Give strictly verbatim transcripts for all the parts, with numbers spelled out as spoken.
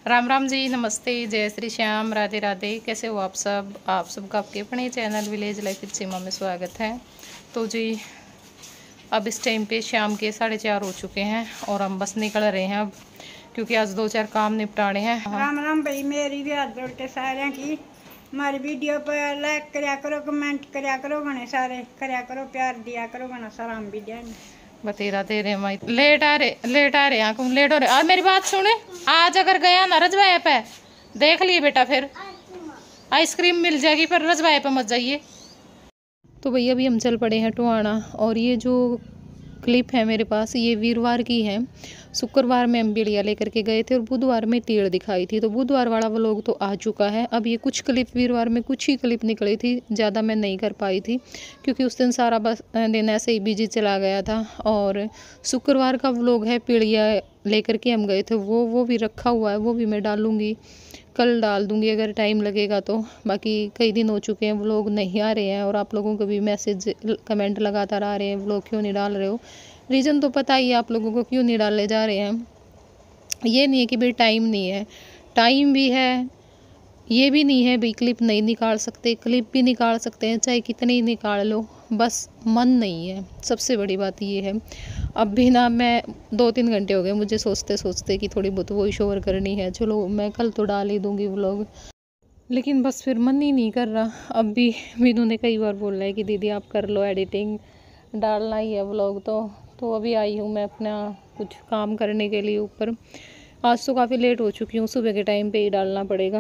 राम राम जी, नमस्ते, जय श्री श्याम, राधे राधे। कैसे हो आप सब? आप सबका आपके अपने channel village life with Seema में स्वागत है। तो जी अब इस टाइम पे शाम के साढ़े चार हो चुके हैं और हम बस निकल रहे हैं अब, क्योंकि आज दो चार काम निपटाने हैं। राम राम भाई, मेरी भी हाथ जोड़ के सारे की हमारी वीडियो पर लाइक करया करो, कमेंट करया करो, घने सारे करया करो, प्यार दिया करो, घना सारा हम भी दें। बतेरा दे रहे माई लेट आ रहे लेट आ रहे हैं लेट हो रहे। आज मेरी बात सुने, आज अगर गया ना रजवाए पे देख लिए बेटा, फिर आइसक्रीम मिल जाएगी, पर रजवाए पे मत जाइए। तो भैया अभी हम चल पड़े हैं टोहाना, और ये जो क्लिप है मेरे पास ये वीरवार की है। शुक्रवार में हम बिड़िया लेकर के गए थे और बुधवार में तीड़ दिखाई थी, तो बुधवार वाला व्लॉग तो आ चुका है। अब ये कुछ क्लिप वीरवार में कुछ ही क्लिप निकली थी, ज़्यादा मैं नहीं कर पाई थी क्योंकि उस दिन सारा बस दिन ऐसे ही बिजी चला गया था। और शुक्रवार का व्लॉग है, पीड़िया लेकर के हम गए थे, वो वो भी रखा हुआ है, वो भी मैं डालूँगी, कल डाल दूंगी अगर टाइम लगेगा तो। बाकी कई दिन हो चुके हैं व्लॉग नहीं आ रहे हैं, और आप लोगों को भी मैसेज कमेंट लगातार आ रहे हैं व्लॉग क्यों नहीं डाल रहे हो। रीज़न तो पता ही है आप लोगों को क्यों नहीं डाले जा रहे हैं। ये नहीं है कि भाई टाइम नहीं है, टाइम भी है। ये भी नहीं है भाई क्लिप नहीं निकाल सकते, क्लिप भी निकाल सकते हैं, चाहे कितने ही निकाल लो, बस मन नहीं है। सबसे बड़ी बात ये है। अब भी ना मैं दो तीन घंटे हो गए मुझे सोचते सोचते कि थोड़ी बहुत वॉइस ओवर करनी है, चलो मैं कल तो डाल ही दूंगी व्लॉग, लेकिन बस फिर मन ही नहीं कर रहा। अब भी मीनू ने कई बार बोला है कि दीदी आप कर लो एडिटिंग, डालना ही है व्लॉग। तो तो अभी आई हूँ मैं अपना कुछ काम करने के लिए ऊपर। आज तो काफ़ी लेट हो चुकी हूँ, सुबह के टाइम पे ही डालना पड़ेगा,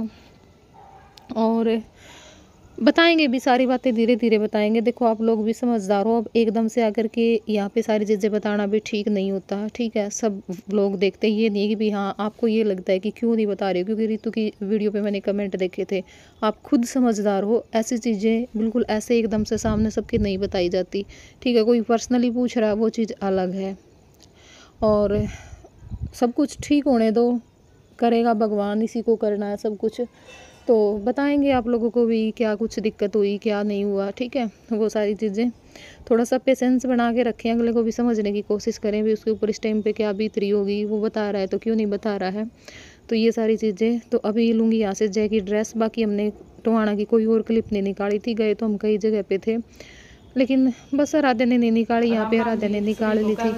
और बताएंगे भी सारी बातें, धीरे धीरे बताएंगे। देखो आप लोग भी समझदार हो, अब एकदम से आकर के यहाँ पे सारी चीज़ें बताना भी ठीक नहीं होता, ठीक है। सब लोग देखते ये नहीं कि भी हाँ आपको ये लगता है कि क्यों नहीं बता रही हो, क्योंकि रितु की वीडियो पे मैंने कमेंट देखे थे। आप खुद समझदार हो, ऐसी चीज़ें बिल्कुल ऐसे एकदम से सामने सबकी नहीं बताई जाती, ठीक है। कोई पर्सनली पूछ रहा है वो चीज़ अलग है, और सब कुछ ठीक होने दो, करेगा भगवान, इसी को करना है सब कुछ। तो बताएंगे आप लोगों को भी क्या कुछ दिक्कत हुई, क्या नहीं हुआ, ठीक है। वो सारी चीज़ें थोड़ा सा पेशेंस बना के रखें, अगले को भी समझने की कोशिश करें भी उसके ऊपर इस टाइम पे क्या बीत रही होगी, वो बता रहा है तो क्यों नहीं बता रहा है। तो ये सारी चीज़ें। तो अभी लूँगी यहाँ से जय की ड्रेस। बाकी हमने टोहाना की कोई और क्लिप नहीं निकाली थी, गए तो हम कई जगह पे थे, लेकिन बस राधे ने नहीं निकाली, यहाँ पे राधे ने निकाल ली थी।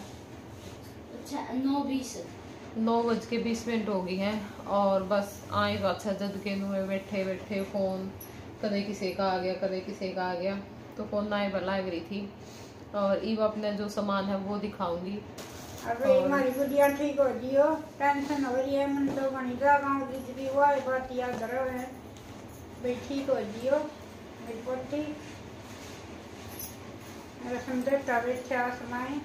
नौ बज के बीस मिनट हो गई हैं, और बस आए अच्छा जद के में बैठे बैठे फ़ोन कदे किसी का आ गया, कदे किसी का आ गया, तो फ़ोन आए पर लग रही थी। और ईव अपने जो सामान है वो दिखाऊंगी। अरे हमारी गुड़िया ठीक हो जी, हो टेंशन हो रही है, मन तो बनी जा गाँव की वो है बात याद करो है भाई, ठीक हो जी हो मेरी पोती, मेरा सुंदर का बैठा आसमाए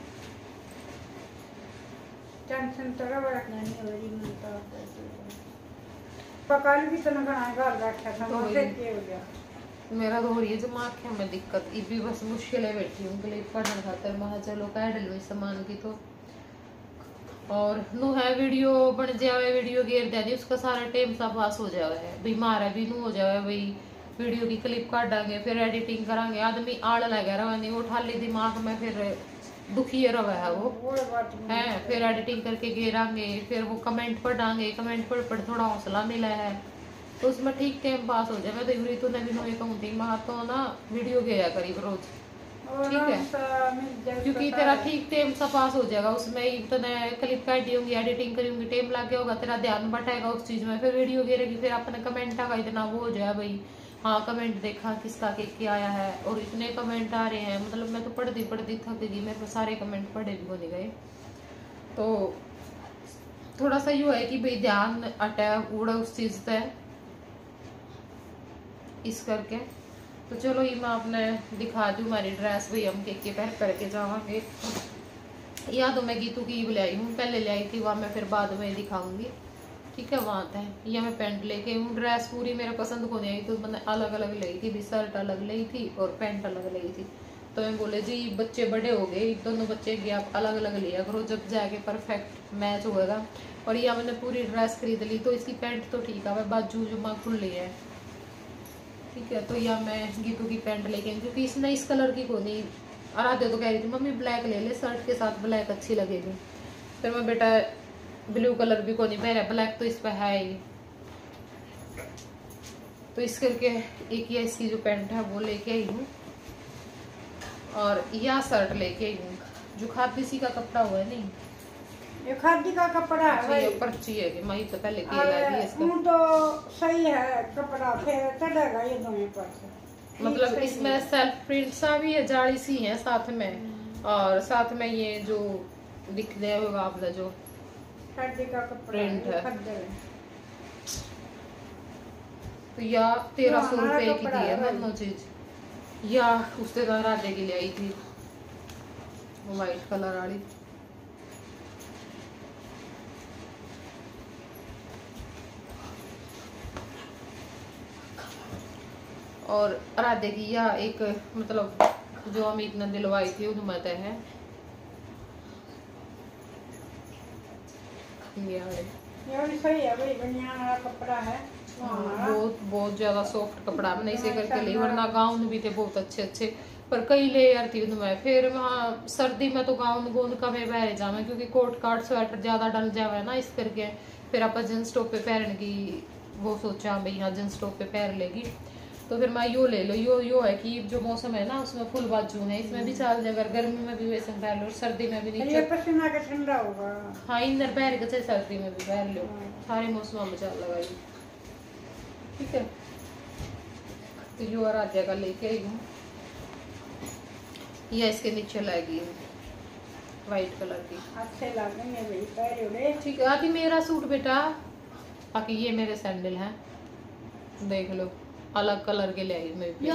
टेंशन तो रखना नहीं हो रही, मन तो पकड़ भी तो ना घर बैठा था, तो फिर क्या हो गया मेरा तो हो रही है दिमाग है में दिक्कत, ये भी बस मुश्किलें बैठी हूँ क्लिप पढ़ने खातर, महा चलो कह डलो इस सामान की। तो और नु है वीडियो बन जाए, वीडियो घेर दे उसका सारा टाइम सा पास हो जाए है, बीमार है भी नू हो जाए भाई, वीडियो की क्लिप काटांगे फिर एडिटिंग करांगे, आदमी आड़ लगा रहा नहीं, वो ठाली दिमाग में फिर दुखी रहा है वो है। फिर एडिटिंग करके घेरांगे, फिर वो कमेंट पढ़ांगे, कमेंट पढ़ पढ़ थोड़ा हौसला मिला है तो उसमें ठीक टाइम पास हो जाए। मैं तो यूरी तो नवी नवी कहूँ थी महा तो ना वीडियो घेरा करीब रोज, ठीक है, क्योंकि तेरा ठीक टाइम सा पास हो जाएगा उसमें ही। तो मैं क्लिप काट दी होंगी, एडिटिंग करूंगी, टाइम लग गया होगा, तेरा ध्यान बटेगा उस चीज में, फिर वीडियो घेरेगी, फिर अपने कमेंट आगा इतना वो हो जाए भाई हाँ कमेंट देखा किसका के क्या आया है, और इतने कमेंट आ रहे हैं, मतलब मैं तो पढ़ती पढ़ती थक गई, मेरे को सारे कमेंट पढ़े भी नहीं गए। तो थोड़ा सा यू है कि भाई ध्यान अटा उड़ा उस चीज से इस करके। तो चलो ये मैं अपने दिखा दूँ हमारी ड्रेस, भाई हम के के पहन करके जावांगे। या तो मैं गीतू की बुलाई हूँ, पहले ले आई थी वहाँ, मैं फिर बाद में दिखाऊंगी, ठीक है। वहाँ था या मैं पैंट लेके हूँ, ड्रेस पूरी मेरे पसंद को नहीं आई, तो मैंने अलग अलग ली थी भी, शर्ट अलग ली थी और पैंट अलग ली थी। तो मैं बोले जी बच्चे बड़े हो गए, दोनों बच्चे के आप अलग अलग लिया करो, जब जाके परफेक्ट मैच होगा। और यह मैंने पूरी ड्रेस खरीद ली, तो इसकी पैंट तो ठीक है, बाजू जो माँ खुल ली है, ठीक है। तो यह मैं गीतू की पैंट लेके आई, क्योंकि इसने इस कलर की को नहीं, आराध्या तो कह रही थी मम्मी ब्लैक ले ले, शर्ट के साथ ब्लैक अच्छी लगेगी। फिर मैं बेटा ब्लू कलर भी को नहीं पहना, ब्लैक तो इस पे है ही। तो इस करके एक ये इसकी जो पैंट है वो लेके आई हूँ, और यह शर्ट लेके आई हूँ जो खादी सी का कपड़ा हुआ है। नहीं ये खादी का कपड़ा है भाई, पर्ची है कि मैं तो पहले किया ला दी इसका। तो सही है कपड़ा, फिर चलेगा ये दोनों पर से। मतलब इसमें सेल्फ प्रिंट सा भी है, जाली सी है साथ में, और साथ में ये जो दिख रहा होगा आपका जो खादी का कपड़ा प्रिंट है। है। तो या तेरह सौ रुपए की दी है दोनों चीज। या उससे राधे की ले आई थी व्हाइट कलर वाली। और राधे की या एक मतलब जो अमित ने दिलवाई थी उनमें तो है ये भी सही है भाई, बनियान वाला कपड़ा है। बहुत बहुत ज्यादा सॉफ्ट कपड़ा, मैंने इसे करके ली, वरना गाउन भी थे बहुत अच्छे अच्छे, पर कई लेयर थी उनमें। फिर वहाँ सर्दी में तो गाउन गोन का मैं पहन जावे, क्योंकि कोट काट स्वेटर ज्यादा डल जावे ना, इस करके फिर आप जींस टॉप पे पहन की वो सोचा भाई यहाँ जींस टॉप पे पहन लेगी। तो फिर मैं यो ले लो, यो यो है कि जो मौसम है ना उसमें फुल बाजू है, इसमें भी चाल जाए, अगर गर्मी में भी वैसे पहन लो, सर्दी में भी नहीं, पसीना का ठंडा होगा। हाँ इनर पहन के चाहे सर्दी में भी पहन लो, सारे मौसम में चाल लगाई। ठीक है, तो यो आराध्या का लेके आई हूँ, या इसके नीचे लाएगी व्हाइट कलर की, अच्छे लगेंगे भाई पहले। ठीक है, आदि मेरा सूट बेटा, बाकी ये मेरे सैंडल हैं, देख लो अलग कलर के ले आई मैं।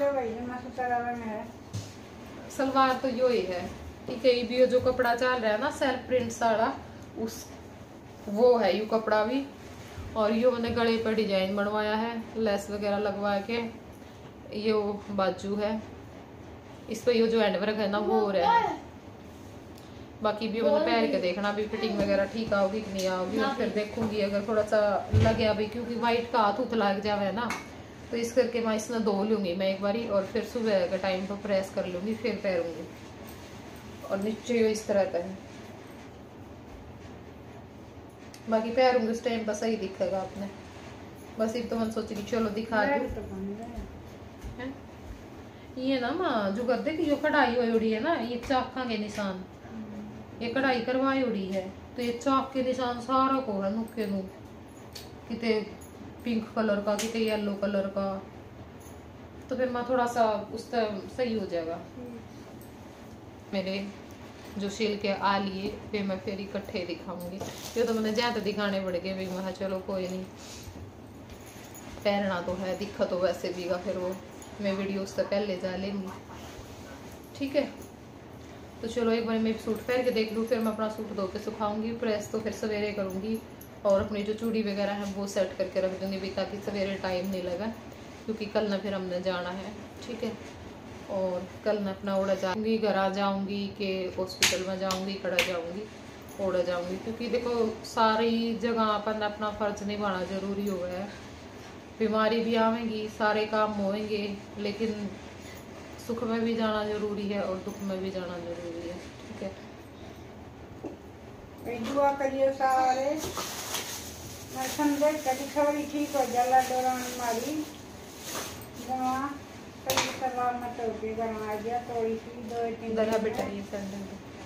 सलवार तो यो ही है। ठीक है, ये भी जो कपड़ा चल रहा है ना सेल्फ प्रिंट साड़ा, उस वो है यू कपड़ा भी। और ये मैंने गले पर डिजाइन बनवाया है, लेस वगैरह लगवा के। ये वो बाजू है, इस पर ये जो एंड वर्क है ना वो हो रहा है। बाकी भी मैंने पहन के देखना भी फिटिंग वगैरह ठीक आओगी कि नहीं आओगी, और फिर देखूंगी अगर थोड़ा सा लगे भी, क्योंकि व्हाइट का हाथ उत लग जावे ना, तो इस करके मैं इसमें धो लूंगी मैं एक बारी, और फिर सुबह के टाइम पर प्रेस कर लूंगी, फिर पहनूंगी। और नीचे इस तरह का है, बाकी पहनूंगी उस टाइम पर सही दिखेगा आपने। बस ये तो मैं सोची कि चलो दिखा दूं। ये ना माँ जो गद्दे की जो कढ़ाई हुई उड़ी है ना, ये चाका के निशान, ये कढ़ाई करवाई उड़ी है, तो ये चाक के निशान सारा को है नुके नु, किते पिंक कलर का, किते येलो कलर का, तो फिर मैं थोड़ा सा उस तरह सही हो जाएगा। मेरे जो सिल के आ लिए वे मैं फिर इकट्ठे दिखाऊंगी, ये तो मैंने ज्यादा दिखाने पड़ गए, मैं कहा चलो कोई नहीं, पहनना तो है, दिखा तो वैसे भी फिर वो मैं वीडियो उससे पहले जा लेंगी। ठीक है, तो चलो एक बार मैं सूट पहन के देख लूँ, फिर मैं अपना सूट धो के सुखाऊंगी, प्रेस तो फिर सवेरे करूँगी, और अपनी जो चूड़ी वगैरह है वो सेट करके रख दूँगी भी, ताकि सवेरे टाइम नहीं लगा, क्योंकि कल ना फिर हमने जाना है। ठीक है, और कल मैं अपना उड़ा जाऊँगी, घर आ जाऊँगी कि हॉस्पिटल में जाऊँगी, खड़ा जाऊँगी, उड़ा जाऊँगी, क्योंकि देखो सारी जगह अपन अपना फ़र्ज निभाना ज़रूरी हो गया है। बीमारी भी आवेंगी, सारे काम होएंगे, लेकिन सुख में भी जाना जरूरी है और दुख में भी जाना जरूरी है। ठीक है, दुआ करिए सारे, मैं समझे कभी थोड़ी ठीक हो जाला दौरान हमारी दवा कभी सवाल मत होके घर आ गया, थोड़ी सी दो तीन दरा बेटा ये सैंडल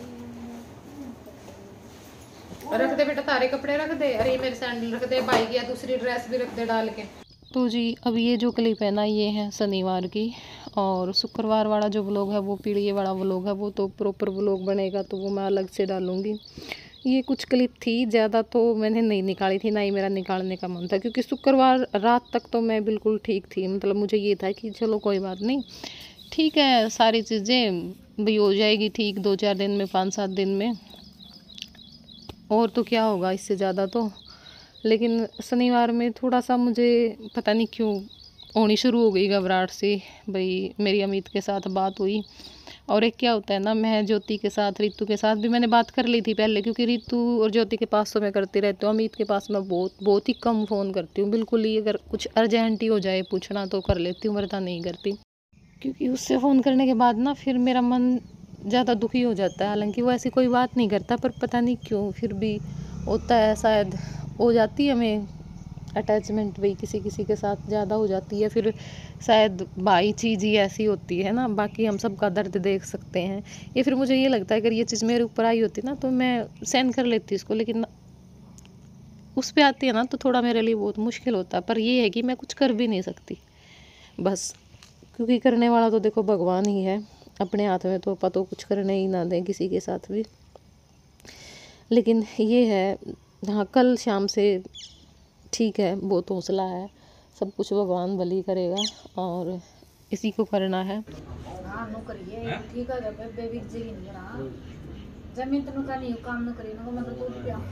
रख दे बेटा, सारे कपड़े रख दे, अरे मेरे सैंडल रख दे, बाइक या दूसरी ड्रेस भी रख दे डाल के। तो जी अब ये जो क्लिप है ना ये है शनिवार की, और शुक्रवार वाला जो व्लॉग है वो पीढ़ी वाला व्लॉग है, वो तो प्रॉपर व्लॉग बनेगा तो वो मैं अलग से डालूंगी। ये कुछ क्लिप थी, ज़्यादा तो मैंने नहीं निकाली थी, ना ही मेरा निकालने का मन था, क्योंकि शुक्रवार रात तक तो मैं बिल्कुल ठीक थी, मतलब मुझे ये था कि चलो कोई बात नहीं, ठीक है सारी चीज़ें भी हो जाएगी ठीक दो चार दिन में, पाँच सात दिन में, और तो क्या होगा इससे ज़्यादा तो। लेकिन शनिवार में थोड़ा सा मुझे पता नहीं क्यों होनी शुरू हो गई घबराहट सी, भाई मेरी अमित के साथ बात हुई, और एक क्या होता है ना, मैं ज्योति के साथ रितु के साथ भी मैंने बात कर ली थी पहले, क्योंकि रितु और ज्योति के पास तो मैं करती रहती हूँ, अमित के पास मैं बहुत बहुत ही कम फ़ोन करती हूँ, बिल्कुल ही अगर कुछ अर्जेंट ही हो जाए पूछना तो कर लेती हूँ, वरना नहीं करती, क्योंकि उससे फ़ोन करने के बाद ना फिर मेरा मन ज़्यादा दुखी हो जाता है। हालांकि वो ऐसी कोई बात नहीं करता, पर पता नहीं क्यों फिर भी होता है, शायद हो जाती है हमें अटैचमेंट भाई किसी किसी के साथ ज़्यादा हो जाती है, फिर शायद भाई चीज़ ही ऐसी होती है ना, बाकी हम सबका दर्द देख सकते हैं। ये फिर मुझे ये लगता है अगर ये चीज़ मेरे ऊपर आई होती ना तो मैं सहन कर लेती इसको, लेकिन उस पे आती है ना तो थोड़ा मेरे लिए बहुत मुश्किल होता है। पर ये है कि मैं कुछ कर भी नहीं सकती बस, क्योंकि करने वाला तो देखो भगवान ही है, अपने हाथ में तो पता कुछ करने ही ना दें किसी के साथ भी। लेकिन ये है, हाँ कल शाम से ठीक है, बहुत हौसला है, सब कुछ भगवान भली करेगा और इसी को करना है। हाँ नो करिए ठीक है, जब बेबी जी नहीं ना जमीन तो का नहीं काम न करी ना मैं तो दूध पिया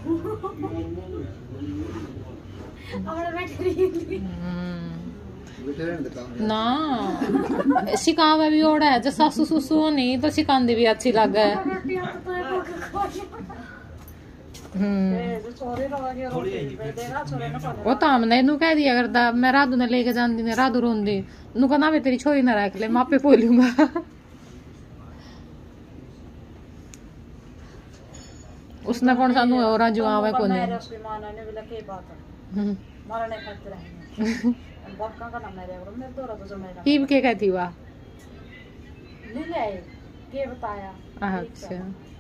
हमारा बैठ रही ना सिकावे भी ओड़ा है जो सासू सुसु नहीं तो सिकांदी भी अच्छी लगे। वो तो हमने इनू कह दिया करता, मैं राधू ने लेके जाती ने राधू रोंदी नू कहना वे तेरी छोरी ना रख ले मापे बोलूंगा। उसने कौन सा नु और जुआव है कोने ईब के कहती हुआ के बताया। अच्छा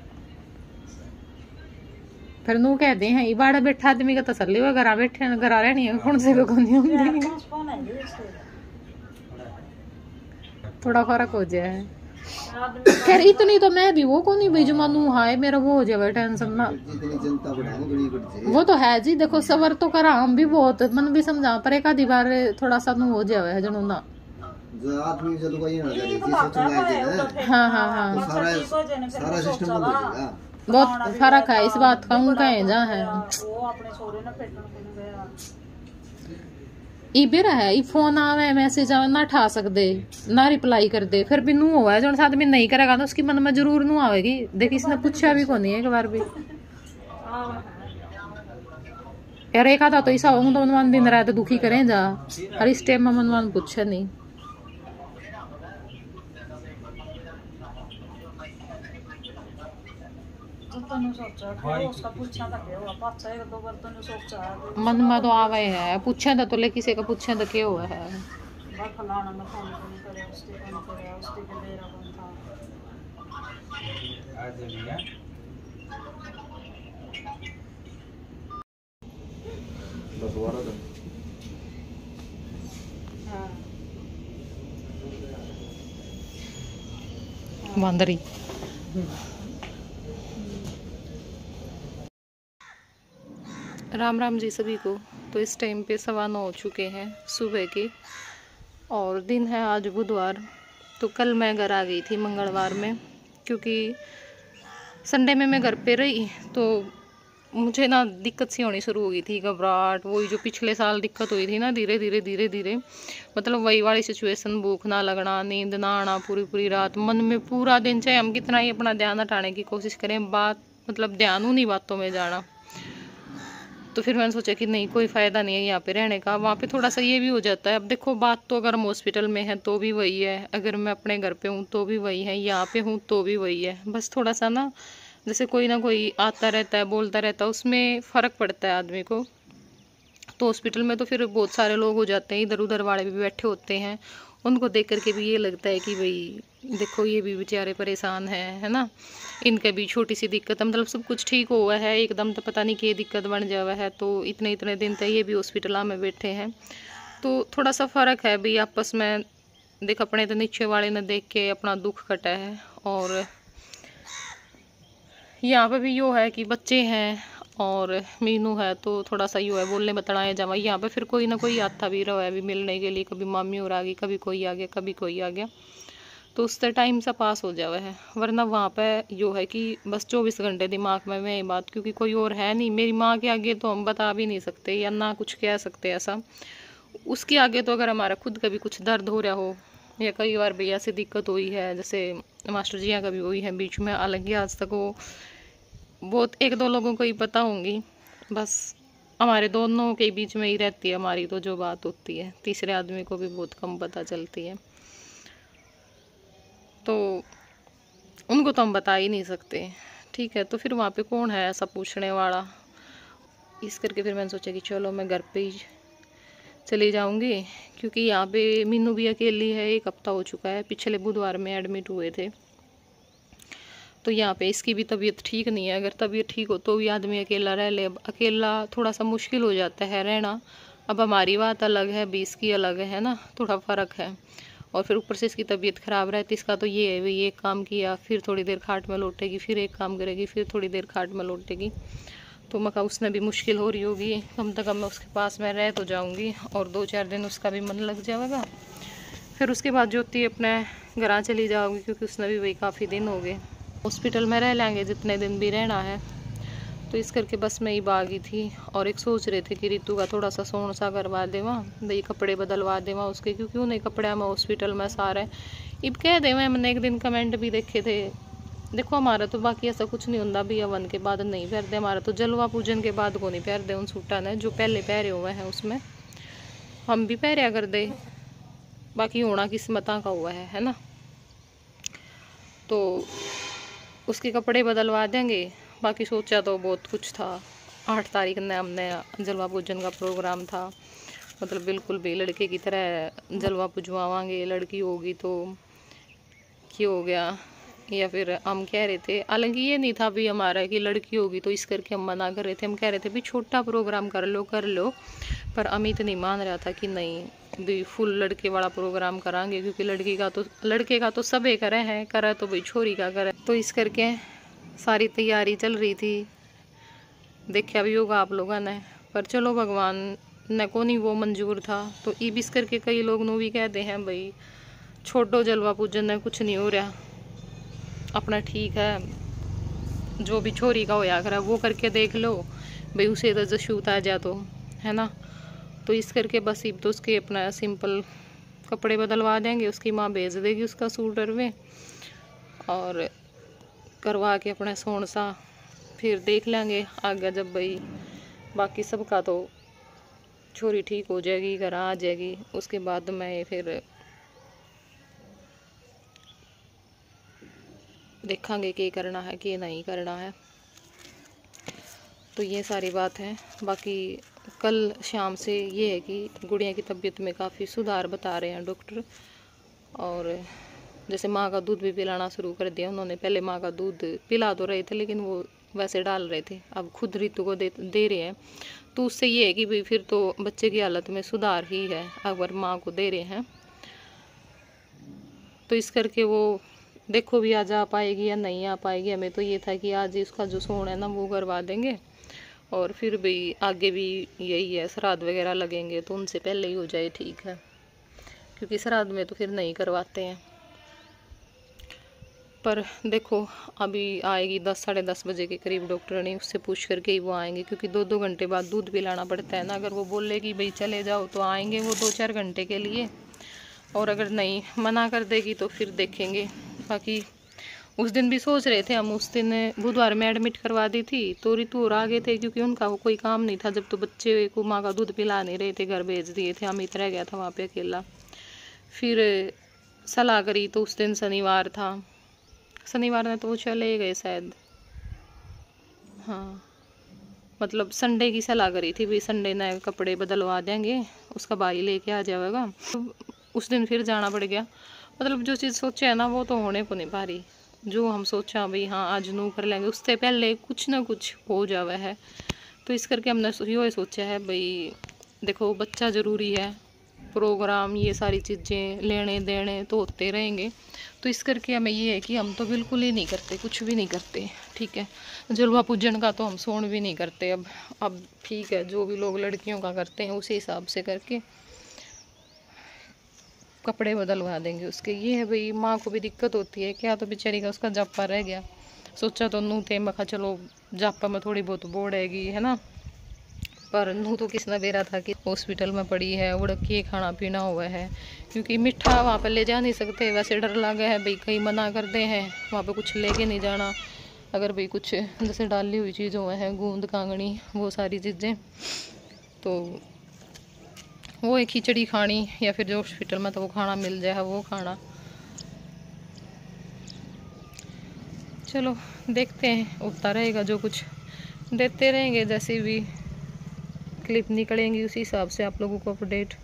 फिर नू कहते हैं ये बाड़ा बैठा आदमी का तसल्ली हुआ, घरा बैठे घरा रहनी है कौन से को नहीं होती, थोड़ा फर्क हो जाए। खैर इतनी तो मैं भी वो को नहीं भाई जो मानू हाय मेरा वो हो जाए टेंशन ना, वो तो है जी। देखो सबर तो करा हम भी बहुत मन भी समझा, पर एक आधी बार थोड़ा सा नू हो जाए है जनू ना। हाँ हाँ हाँ सारा सिस्टम बंद हो जाएगा, बहुत फर्क है इस बात का। उनका है जहाँ है इबे रहा है, फोन आवे मैसेज आवे ना ठा सकते ना रिप्लाई कर दे, फिर भी नू हुआ है जो आदमी नहीं करेगा तो उसकी मन में जरूर नू आवेगी। देख इसने पूछा भी कौन है एक बार भी यार, एक आता तो ऐसा हूँ तो मनमान दिन रात दुखी करें जा, और इस टाइम में मनमान पूछे नहीं। मन में तो आवे है पूछे तो, ले किसी का पूछे तो क्या हुआ है। बंदरी राम राम जी सभी को। तो इस टाइम पे सवा नौ हो चुके हैं सुबह के, और दिन है आज बुधवार। तो कल मैं घर आ गई थी मंगलवार में, क्योंकि संडे में मैं घर पे रही तो मुझे ना दिक्कत सी होनी शुरू हो गई थी, घबराहट, वही जो पिछले साल दिक्कत हुई थी ना, धीरे धीरे धीरे धीरे मतलब वही वाली सिचुएशन, भूख ना लगना, नींद ना आना पूरी पूरी रात, मन में पूरा दिन चाहे हम कितना ही अपना ध्यान हटाने की कोशिश करें, बात मतलब ध्यान उन्हीं बातों में जाना। तो फिर मैंने सोचा कि नहीं कोई फ़ायदा नहीं है यहाँ पे रहने का। वहाँ पे थोड़ा सा ये भी हो जाता है, अब देखो बात तो अगर हम हॉस्पिटल में है तो भी वही है, अगर मैं अपने घर पे हूँ तो भी वही है, यहाँ पे हूँ तो भी वही है। बस थोड़ा सा ना जैसे कोई ना कोई आता रहता है बोलता रहता है, उसमें फ़र्क पड़ता है आदमी को। तो हॉस्पिटल में तो फिर बहुत सारे लोग हो जाते हैं, इधर उधर वाले भी बैठे होते हैं, उनको देख करके भी ये लगता है कि भाई देखो ये भी बेचारे परेशान हैं, है ना, इनका भी छोटी सी दिक्कत है, मतलब सब कुछ ठीक हुआ है एकदम तो पता नहीं कि दिक्कत बन जावा है, तो इतने इतने दिन तक ये भी हॉस्पिटल में बैठे हैं। तो थोड़ा सा फ़र्क है भाई आपस में, देख अपने तो नीचे वाले ने देख के अपना दुख कटा है। और यहाँ पे भी यो है कि बच्चे हैं और मीनू है, तो थोड़ा सा यो है बोलने बताया जावा। यहाँ पे फिर कोई ना कोई आता भी रहा है अभी मिलने के लिए, कभी मामी और आ गई, कभी कोई आ गया, कभी कोई आ गया, तो उससे टाइम सा पास हो जावा है। वरना वहाँ पे यो है कि बस चौबीस घंटे दिमाग में वही बात, क्योंकि कोई और है नहीं। मेरी माँ के आगे तो हम बता भी नहीं सकते या ना कुछ कह सकते ऐसा, उसके आगे तो अगर हमारा खुद का भी कुछ दर्द हो रहा हो या कई बार भैया से दिक्कत हुई है, जैसे मास्टर जी यहाँ का भी हुई है बीच में, हालांकि आज तक वो बहुत एक दो लोगों को ही पता होंगी, बस हमारे दोनों के बीच में ही रहती है हमारी तो जो बात होती है, तीसरे आदमी को भी बहुत कम पता चलती है, तो उनको तो हम बता ही नहीं सकते। ठीक है, तो फिर वहाँ पे कौन है ऐसा पूछने वाला, इस करके फिर मैंने सोचा कि चलो मैं घर पे ही चली जाऊंगी, क्योंकि यहाँ पे मीनू भी अकेली है। एक हफ्ता हो चुका है, पिछले बुधवार में एडमिट हुए थे। तो यहाँ पे इसकी भी तबीयत ठीक नहीं है। अगर तबीयत ठीक हो तो भी आदमी अकेला रह ले। अब अकेला थोड़ा सा मुश्किल हो जाता है रहना। अब हमारी बात अलग है, बीस की अलग है ना, थोड़ा फ़र्क है। और फिर ऊपर से इसकी तबीयत ख़राब रहती। इसका तो ये है, भाई एक काम किया फिर थोड़ी देर खाट में लौटेगी, फिर एक काम करेगी, फिर थोड़ी देर खाट में लौटेगी। तो मका उसमें भी मुश्किल हो रही होगी। कम से कम मैं उसके पास में रह तो जाऊँगी और दो चार दिन उसका भी मन लग जाएगा। फिर उसके बाद ज्योति अपने घर चली जाओगी, क्योंकि उसने भी वही काफ़ी दिन हो गए। हॉस्पिटल में रह लेंगे जितने दिन भी रहना है। तो इस करके बस मैं ही भागी थी। और एक सोच रहे थे कि रितु का थोड़ा सा सोन सा करवा देवा, भाई कपड़े बदलवा देवा उसके, क्योंकि उन्हें कपड़े में हॉस्पिटल में सारे इब कह देवे। मैंने एक दिन कमेंट भी देखे थे। देखो हमारा तो बाकी ऐसा कुछ नहीं होता भी, हवन के बाद नहीं पहनते। हमारा तो जलवा पूजन के बाद को नहीं पहनते उन सूटा ने जो पहले पहरे हुए हैं, उसमें हम भी पहरिया कर दे। बाकी होना किस्मता का हुआ है है ना। तो उसके कपड़े बदलवा देंगे। बाकी सोचा तो बहुत कुछ था। आठ तारीख ने हमने जलवा पूजन का प्रोग्राम था, मतलब बिल्कुल भी लड़के की तरह जलवा पुजवावांगे। लड़की होगी तो क्या हो गया, या फिर हम कह रहे थे, हालांकि ये नहीं था भी हमारा कि लड़की होगी तो इस करके हम मना कर रहे थे। हम कह रहे थे भी छोटा प्रोग्राम कर लो कर लो, पर अमित नहीं मान रहा था कि नहीं भी फुल लड़के वाला प्रोग्राम करांगे, क्योंकि लड़की का तो लड़के का तो सबे करे हैं, करे तो भाई छोरी का करे। तो इस करके सारी तैयारी चल रही थी। देखा भी होगा आप लोगों ने, पर चलो भगवान ने को नहीं वो मंजूर था। तो ई बिस करके कई लोग नो भी कहते हैं भाई छोटो जलवा पूजन में कुछ नहीं हो रहा, अपना ठीक है जो भी छोरी का होया करा वो करके देख लो भाई, उसे तो जशूत आ जा तो है ना। तो इस करके बस इब तो उसके अपना सिंपल कपड़े बदलवा देंगे। उसकी माँ भेज देगी उसका सूटर में और करवा के अपना सोन सा, फिर देख लेंगे आगे जब भाई बाकी सबका तो छोरी ठीक हो जाएगी, घर आ जाएगी, उसके बाद मैं फिर देखेंगे क्या करना है क्या नहीं करना है। तो ये सारी बात है। बाकी कल शाम से ये है कि गुड़िया की तबीयत में काफ़ी सुधार बता रहे हैं डॉक्टर। और जैसे माँ का दूध भी पिलाना शुरू कर दिया उन्होंने। पहले माँ का दूध पिला तो रहे थे लेकिन वो वैसे डाल रहे थे, अब खुद रितु को दे दे रहे हैं। तो उससे ये है कि भाई फिर तो बच्चे की हालत में सुधार ही है अगर माँ को दे रहे हैं। तो इस करके वो देखो भी आज आ पाएगी या नहीं आ पाएगी। हमें तो ये था कि आज ही उसका जो सोन है ना वो करवा देंगे, और फिर भी आगे भी यही है श्राद्ध वगैरह लगेंगे तो उनसे पहले ही हो जाए ठीक है, क्योंकि श्राद्ध में तो फिर नहीं करवाते हैं। पर देखो अभी आएगी दस साढ़े दस बजे के करीब, डॉक्टर ने उससे पूछ करके ही वो आएंगे, क्योंकि दो दो घंटे बाद दूध पिलाना पड़ता है ना। अगर वो बोलेगी भाई चले जाओ तो आएंगे वो दो चार घंटे के लिए, और अगर नहीं मना कर देगी तो फिर देखेंगे। बाकी उस दिन भी सोच रहे थे हम, उस दिन बुधवार में एडमिट करवा दी थी तो रितु और आ गए थे, क्योंकि उनका वो कोई काम नहीं था। जब तो बच्चे को माँ का दूध पिला नहीं रहे थे घर भेज दिए थे, अमित रह गया था वहाँ पे अकेला। फिर सलाह करी तो उस दिन शनिवार था, शनिवार ने तो वो चले गए शायद, हाँ मतलब संडे की सलाह करी थी भी संडे ने कपड़े बदलवा देंगे, उसका भाई लेके आ जाएगा। तो उस दिन फिर जाना पड़ गया। मतलब जो चीज़ सोचा है ना वो तो होने को नहीं पा रही। जो हम सोचा भाई हाँ आज नू कर लेंगे, उससे पहले कुछ ना कुछ हो जावा है। तो इस करके हमने यो सोचा है भाई देखो बच्चा ज़रूरी है, प्रोग्राम ये सारी चीज़ें लेने देने तो होते रहेंगे। तो इस करके हमें ये है कि हम तो बिल्कुल ही नहीं करते, कुछ भी नहीं करते, ठीक है। जलवा पूजन का तो हम सोन भी नहीं करते अब अब ठीक है, जो भी लोग लड़कियों का करते हैं उसी हिसाब से करके कपड़े बदलवा देंगे उसके। ये है भाई माँ को भी दिक्कत होती है क्या, तो बेचारी का उसका जापा रह गया। सोचा तो नू थे मखा चलो जापा में थोड़ी बहुत बोड़ेगी है ना, पर नू तो किसने बेरा था कि हॉस्पिटल में पड़ी है, उड़क के खाना पीना हुआ है, क्योंकि मिठा वहाँ पर ले जा नहीं सकते। वैसे डर लगा है भाई कहीं मना कर दे हैं वहाँ पे कुछ लेके नहीं जाना। अगर भाई कुछ जैसे डाली हुई चीज़ हुए हैं गूंद कांगनी वो सारी चीज़ें, तो वो एक खिचड़ी खानी या फिर जो हॉस्पिटल में तो वो खाना मिल जाए वो खाना। चलो देखते हैं, उठता रहेगा जो कुछ देते रहेंगे जैसे भी क्लिप निकलेंगी उसी हिसाब से आप लोगों को अपडेट